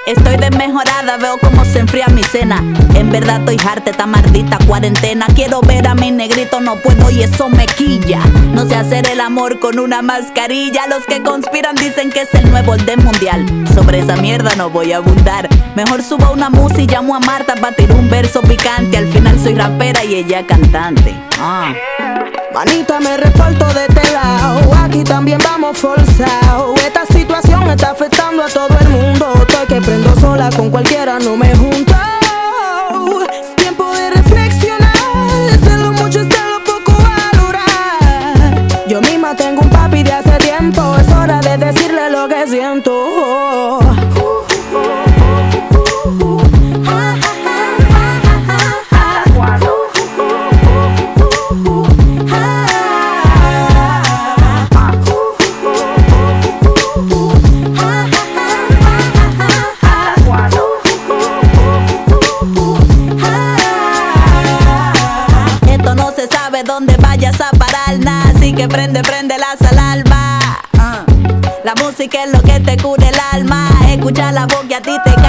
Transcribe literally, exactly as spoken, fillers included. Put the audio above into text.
Estoy desmejorada, veo cómo se enfría mi cena. En verdad estoy harta, esta maldita cuarentena. Quiero ver a mi negrito, no puedo y eso me quilla. No sé hacer el amor con una mascarilla. Los que conspiran dicen que es el nuevo orden mundial. Sobre esa mierda no voy a abundar. Mejor subo una música y llamo a Marta para tirar un verso picante. Al final soy rapera y ella cantante. Ah. Manita, me reparto de este lado. Aquí también vamos forzado. Esta situación está afectando a todo el mundo. Estoy que prendo sola, con cualquiera no me junto. Es tiempo de reflexionar. De lo mucho es de lo poco valorar. Yo misma tengo un papi de hace tiempo. Es hora de decirle lo que siento. Donde vayas a parar, nada, así que prende, prende las alarmas. uh. La música es lo que te cura el alma. Escucha la voz que a ti te cae.